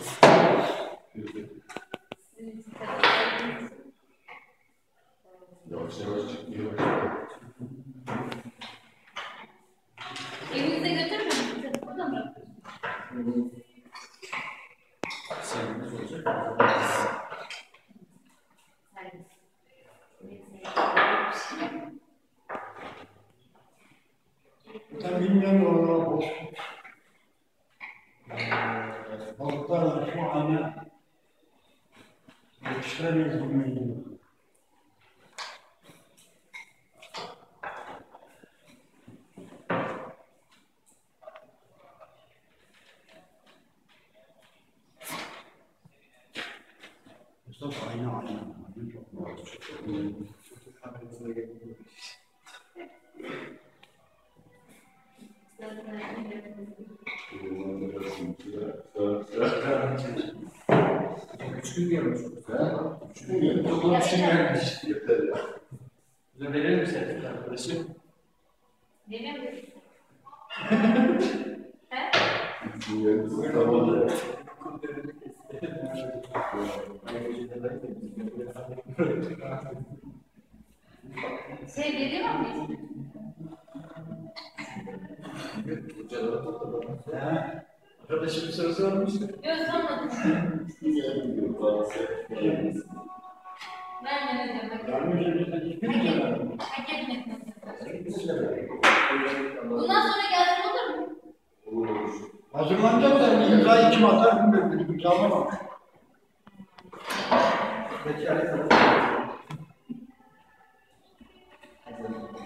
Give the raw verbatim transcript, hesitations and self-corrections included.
Yavaş yavaş çıkıyor. Evinize götürmüyor musunuz? Burada mı bırakıyorsunuz? Servis olacak. Ben bilmiyorum oralara boş. Balıklarla şu anda yetiştiremeyiz bu meydanı. Mustafa aynı aynı. Aynı çok var. Üç gün gelmiş. Üç gün gelmiş. Dokuz kişi gelmiş. Yeter ya. Bize verir misin arkadaşım? Veriyor musun? He? Üç gün gelmiş. Tamam. Şey veriyor mu? Arkadaşım bir sorusu varmıştı. Yok sormadım. Ben ne diyeceğim? Hak Yardım edilmeden hiçbir şey gelmedi. Hak etmek. Bundan sonra gelsin olur mu? Olur. Hazırlanacak da imzayı kim atar bilmiyorum. Benim imzalamam. Peki, Ali.